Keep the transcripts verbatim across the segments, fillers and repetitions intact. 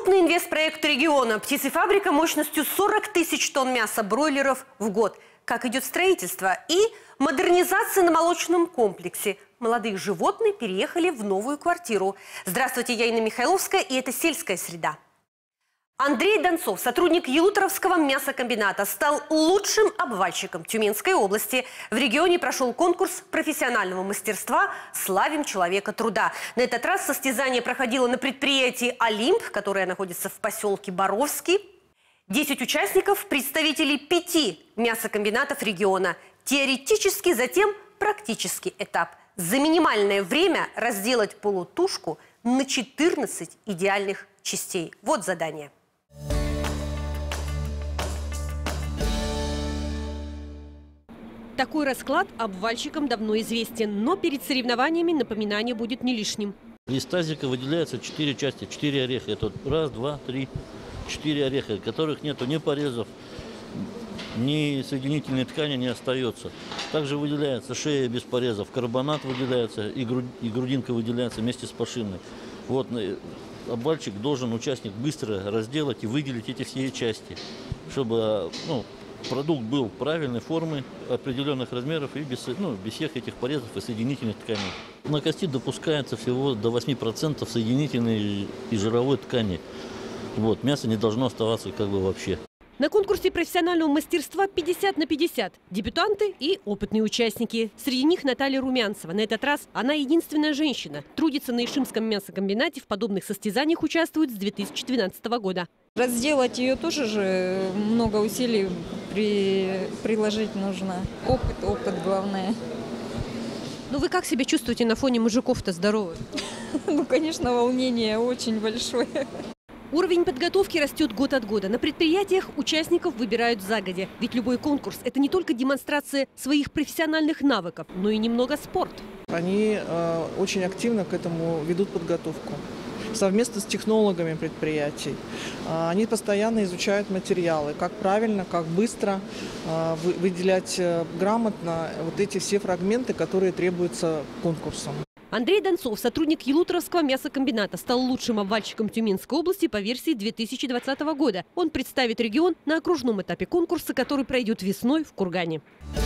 Крупный инвестпроект региона. Птицефабрика мощностью сорок тысяч тонн мяса бройлеров в год. Как идет строительство и модернизация на молочном комплексе. Молодые животные переехали в новую квартиру. Здравствуйте, я Инна Михайловская, и это «Сельская среда». Андрей Донцов, сотрудник Елуторовского мясокомбината, стал лучшим обвальщиком Тюменской области. В регионе прошел конкурс профессионального мастерства «Славим человека труда». На этот раз состязание проходило на предприятии «Олимп», которое находится в поселке Боровский. Десять участников – представители пяти мясокомбинатов региона. Теоретический, затем практический этап. За минимальное время разделать полутушку на четырнадцать идеальных частей. Вот задание. Такой расклад обвальщикам давно известен, но перед соревнованиями напоминание будет не лишним. Из тазика выделяются четыре части, четыре ореха. Это раз, два, три, четыре ореха, которых нету ни порезов, ни соединительной ткани не остается. Также выделяется шея без порезов, карбонат выделяется и, груд, и грудинка выделяется вместе с пошивной. Вот обвальщик должен, участник, быстро разделать и выделить эти все части, чтобы ну, продукт был правильной формы, определенных размеров и без, ну, без всех этих порезов и соединительных тканей. На кости допускается всего до восьми процентов соединительной и жировой ткани. Вот, мясо не должно оставаться как бы вообще. На конкурсе профессионального мастерства пятьдесят на пятьдесят. Дебютанты и опытные участники. Среди них Наталья Румянцева. На этот раз она единственная женщина. Трудится на Ишимском мясокомбинате. В подобных состязаниях участвует с две тысячи двенадцатого года. Разделать ее тоже же много усилий при... приложить нужно. Опыт, опыт главное. Ну вы как себя чувствуете на фоне мужиков-то здоровых? Ну, конечно, волнение очень большое. Уровень подготовки растет год от года. На предприятиях участников выбирают загодя. Ведь любой конкурс – это не только демонстрация своих профессиональных навыков, но и немного спорт. Они э, очень активно к этому ведут подготовку. Совместно с технологами предприятий. Э, они постоянно изучают материалы, как правильно, как быстро э, выделять э, грамотно вот эти все фрагменты, которые требуются конкурсом. Андрей Донцов, сотрудник Елуторовского мясокомбината, стал лучшим обвальщиком Тюменской области по версии две тысячи двадцатого года. Он представит регион на окружном этапе конкурса, который пройдет весной в Кургане.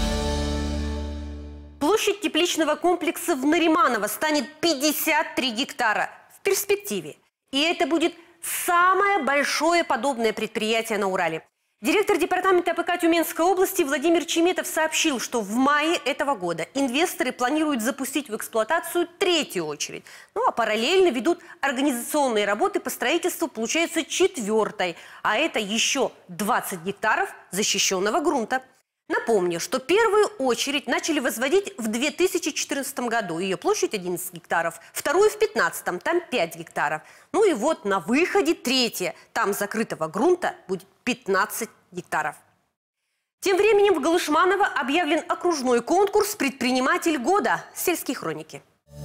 Площадь тепличного комплекса в Нариманово станет пятьдесят три гектара в перспективе. И это будет самое большое подобное предприятие на Урале. Директор департамента АПК Тюменской области Владимир Чеметов сообщил, что в мае этого года инвесторы планируют запустить в эксплуатацию третью очередь. Ну а параллельно ведут организационные работы по строительству, получается, четвертой. А это еще двадцать гектаров защищенного грунта. Напомню, что первую очередь начали возводить в две тысячи четырнадцатом году. Ее площадь одиннадцать гектаров. Вторую в две тысячи пятнадцатом, там пять гектаров. Ну и вот на выходе третья. Там закрытого грунта будет пятнадцать гектаров. Тем временем в Галышманово объявлен окружной конкурс «Предприниматель года». Сельские хроники.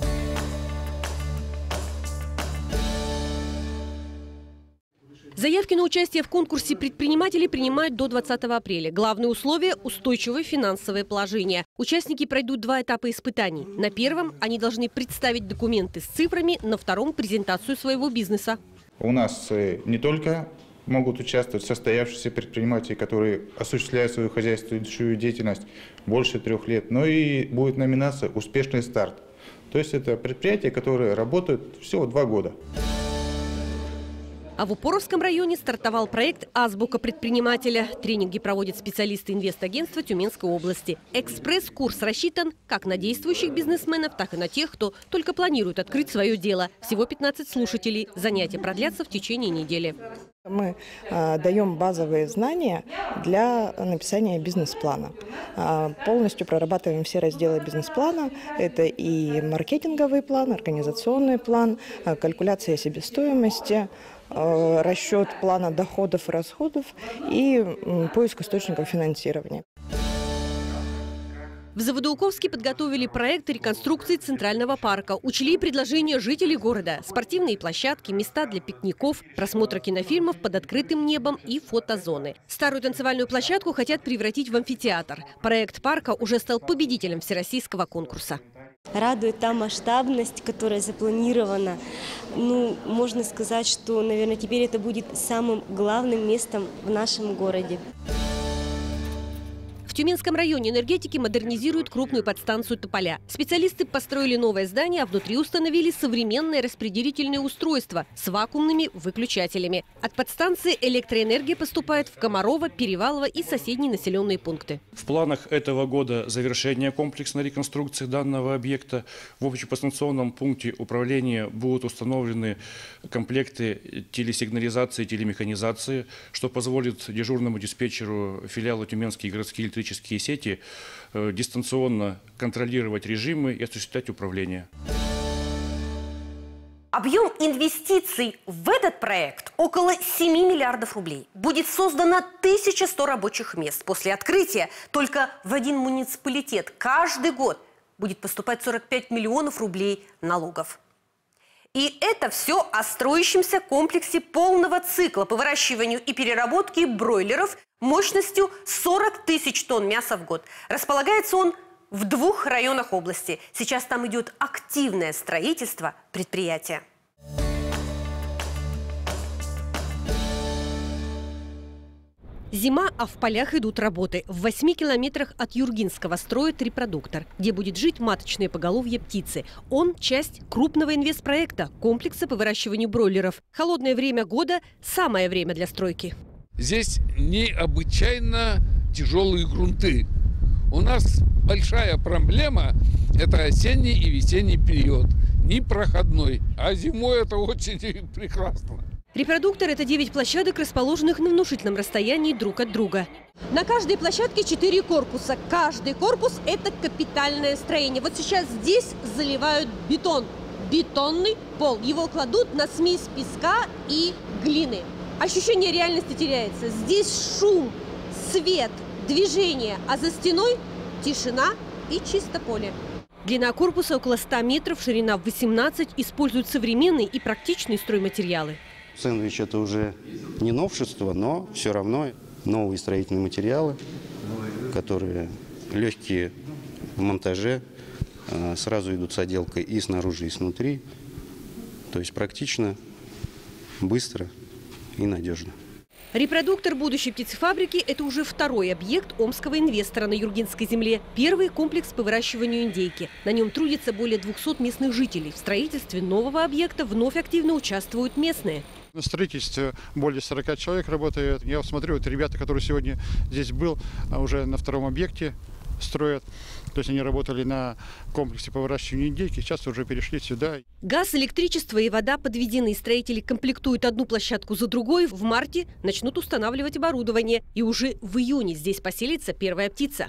Заявки на участие в конкурсе предприниматели принимают до двадцатого апреля. Главное условие – устойчивое финансовое положение. Участники пройдут два этапа испытаний. На первом они должны представить документы с цифрами, на втором – презентацию своего бизнеса. У нас не только могут участвовать состоявшиеся предприниматели, которые осуществляют свою хозяйственную деятельность больше трех лет, но и будет номинация «Успешный старт». То есть это предприятия, которые работают всего два года. А в Упоровском районе стартовал проект «Азбука предпринимателя». Тренинги проводят специалисты инвестагентства Тюменской области. Экспресс-курс рассчитан как на действующих бизнесменов, так и на тех, кто только планирует открыть свое дело. Всего пятнадцать слушателей. Занятия продлятся в течение недели. Мы э, даем базовые знания для написания бизнес-плана. Э, полностью прорабатываем все разделы бизнес-плана. Это и маркетинговый план, организационный план, э, калькуляция себестоимости, э, расчет плана доходов и расходов и э, поиск источников финансирования. В Заводоуковске подготовили проект реконструкции Центрального парка. Учли предложения жителей города. Спортивные площадки, места для пикников, просмотра кинофильмов под открытым небом и фотозоны. Старую танцевальную площадку хотят превратить в амфитеатр. Проект парка уже стал победителем всероссийского конкурса. радует та масштабность, которая запланирована. Ну, можно сказать, что, наверное, теперь это будет самым главным местом в нашем городе. В Тюменском районе энергетики модернизируют крупную подстанцию «Тополя». Специалисты построили новое здание, а внутри установили современное распределительное устройство с вакуумными выключателями. От подстанции электроэнергия поступает в Комарово, Перевалово и соседние населенные пункты. В планах этого года завершение комплексной реконструкции данного объекта. В общеподстанционном пункте управления будут установлены комплекты телесигнализации и телемеханизации, что позволит дежурному диспетчеру филиала «Тюменские городские электрические сети» э, дистанционно контролировать режимы и осуществлять управление. Объем инвестиций в этот проект около семи миллиардов рублей. Будет создано тысяча сто рабочих мест. После открытия только в один муниципалитет каждый год будет поступать сорок пять миллионов рублей налогов. И это все о строящемся комплексе полного цикла по выращиванию и переработке бройлеров мощностью сорок тысяч тонн мяса в год. Располагается он в двух районах области. Сейчас там идет активное строительство предприятия. Зима, а в полях идут работы. В восьми километрах от Юргинского строят репродуктор, где будет жить маточное поголовье птицы. Он – часть крупного инвестпроекта – комплекса по выращиванию бройлеров. Холодное время года – самое время для стройки. Здесь необычайно тяжелые грунты. У нас большая проблема – это осенний и весенний период. Непроходной. А зимой это очень прекрасно. Репродуктор – это девять площадок, расположенных на внушительном расстоянии друг от друга. На каждой площадке четыре корпуса. Каждый корпус – это капитальное строение. Вот сейчас здесь заливают бетон. Бетонный пол. Его кладут на смесь песка и глины. Ощущение реальности теряется. Здесь шум, свет, движение, а за стеной тишина и чисто поле. Длина корпуса около ста метров, ширина восемнадцать. Используют современные и практичные стройматериалы. Сэндвич – это уже не новшество, но все равно новые строительные материалы, которые легкие в монтаже, сразу идут с отделкой и снаружи, и снутри. То есть практично, быстро и надежно. Репродуктор будущей птицефабрики – это уже второй объект омского инвестора на Юргинской земле. Первый – комплекс по выращиванию индейки. На нем трудится более двухсот местных жителей. В строительстве нового объекта вновь активно участвуют местные. На строительстве более сорока человек работает. Я смотрю, вот ребята, которые сегодня здесь был, уже на втором объекте строят. То есть они работали на комплексе по выращиванию индейки, сейчас уже перешли сюда. Газ, электричество и вода подведены. Строители комплектуют одну площадку за другой. В марте начнут устанавливать оборудование. И уже в июне здесь поселится первая птица.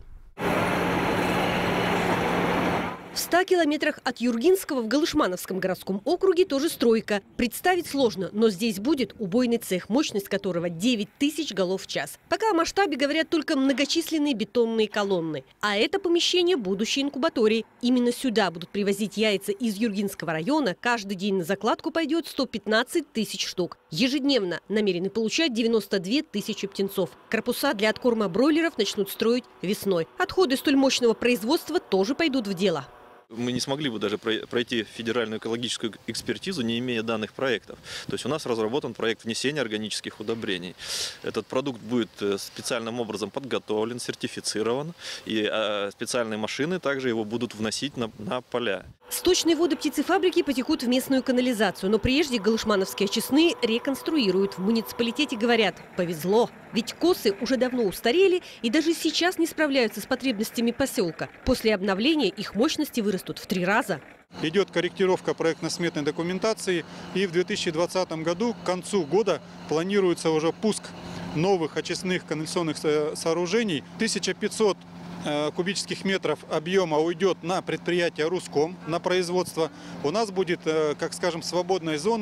В ста километрах от Юргинского в Галышмановском городском округе тоже стройка. Представить сложно, но здесь будет убойный цех, мощность которого девять тысяч голов в час. Пока о масштабе говорят только многочисленные бетонные колонны. А это помещение будущей инкубатории. Именно сюда будут привозить яйца из Юргинского района. Каждый день на закладку пойдет сто пятнадцать тысяч штук. Ежедневно намерены получать девяносто две тысячи птенцов. Корпуса для откорма бройлеров начнут строить весной. Отходы столь мощного производства тоже пойдут в дело. Мы не смогли бы даже пройти федеральную экологическую экспертизу, не имея данных проектов. То есть у нас разработан проект внесения органических удобрений. Этот продукт будет специальным образом подготовлен, сертифицирован, и специальные машины также его будут вносить на, на поля. Сточные воды птицефабрики потекут в местную канализацию, но прежде галышмановские очистные реконструируют. В муниципалитете говорят – повезло. Ведь косы уже давно устарели и даже сейчас не справляются с потребностями поселка. После обновления их мощности вырастут в три раза. Идет корректировка проектно-сметной документации, и в две тысячи двадцатом году к концу года планируется уже пуск новых очистных канализационных сооружений. тысяча пятьсот кубических метров объема уйдет на предприятие Руском, на производство. У нас будет, как скажем, свободной зоны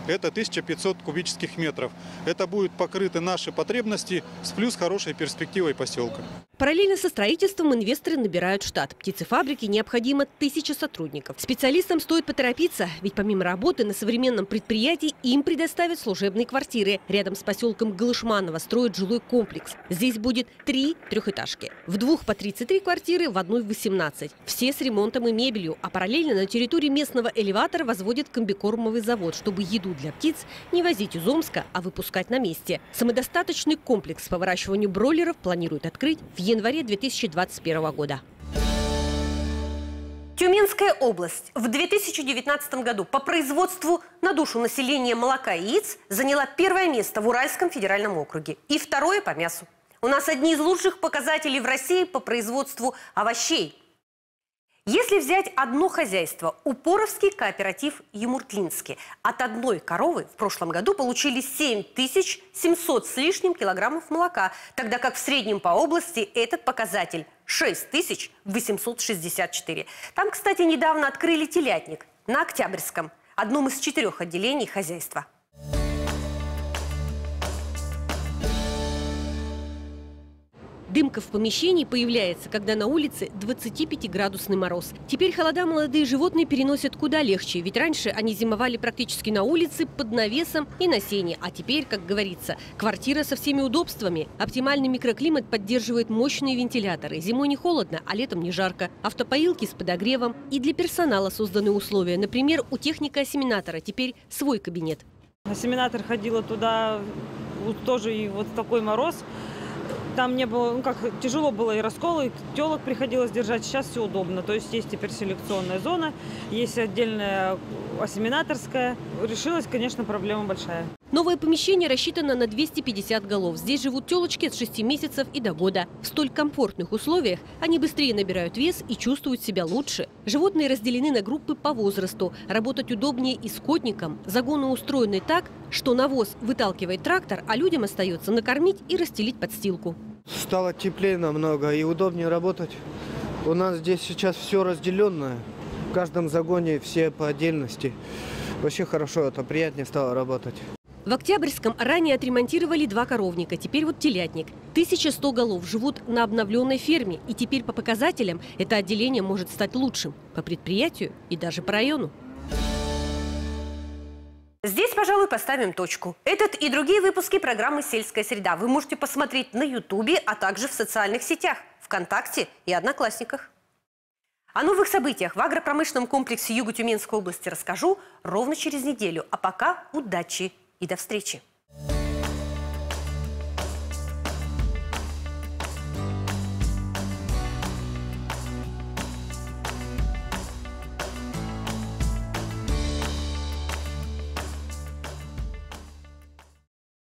это тысяча пятьсот кубических метров. Это будет покрыты наши потребности с плюс хорошей перспективой поселка. Параллельно со строительством инвесторы набирают штат. Птицефабрике необходимо тысяча сотрудников. Специалистам стоит поторопиться, ведь помимо работы на современном предприятии им предоставят служебные квартиры. Рядом с поселком Галышманово строят жилой комплекс. Здесь будет три трехэтажки. В двух по тридцать три квартиры, в одной восемнадцать. Все с ремонтом и мебелью. А параллельно на территории местного элеватора возводят комбикормовый завод, чтобы еду для птиц не возить из Омска, а выпускать на месте. Самодостаточный комплекс по выращиванию бройлеров планируют открыть в январе две тысячи двадцать первого года. Тюменская область в две тысячи девятнадцатом году по производству на душу населения молока и яиц заняла первое место в Уральском федеральном округе и второе по мясу. У нас одни из лучших показателей в России по производству овощей. Если взять одно хозяйство, Упоровский кооператив Емуртлинский, от одной коровы в прошлом году получили семь тысяч семьсот с лишним килограммов молока, тогда как в среднем по области этот показатель шесть тысяч восемьсот шестьдесят четыре. Там, кстати, недавно открыли телятник на Октябрьском, одном из четырех отделений хозяйства. Дымка в помещении появляется, когда на улице двадцатипятиградусный мороз. Теперь холода молодые животные переносят куда легче, ведь раньше они зимовали практически на улице, под навесом и на сене. А теперь, как говорится, квартира со всеми удобствами. Оптимальный микроклимат поддерживает мощные вентиляторы. Зимой не холодно, а летом не жарко. Автопоилки с подогревом. И для персонала созданы условия. Например, у техника-осеменатора теперь свой кабинет. Осеменатор ходила туда, вот тоже и вот такой мороз. Там не было, ну как, тяжело было и расколы, и телок приходилось держать. Сейчас все удобно. То есть есть теперь селекционная зона, есть отдельная осеменаторская. Решилась, конечно, проблема большая. Новое помещение рассчитано на двести пятьдесят голов. Здесь живут телочки от шести месяцев и до года. В столь комфортных условиях они быстрее набирают вес и чувствуют себя лучше. Животные разделены на группы по возрасту. Работать удобнее и скотникам. Загоны устроены так, что навоз выталкивает трактор, а людям остается накормить и расстелить подстилку. Стало теплее намного и удобнее работать. У нас здесь сейчас все разделенное. В каждом загоне все по отдельности. Вообще хорошо, это приятнее стало работать. В Октябрьском ранее отремонтировали два коровника, теперь вот телятник. тысяча сто голов живут на обновленной ферме. И теперь по показателям это отделение может стать лучшим. По предприятию и даже по району. Здесь, пожалуй, поставим точку. Этот и другие выпуски программы «Сельская среда» вы можете посмотреть на Ютубе, а также в социальных сетях, ВКонтакте и Одноклассниках. О новых событиях в агропромышленном комплексе Юго-Тюменской области расскажу ровно через неделю. А пока удачи и до встречи!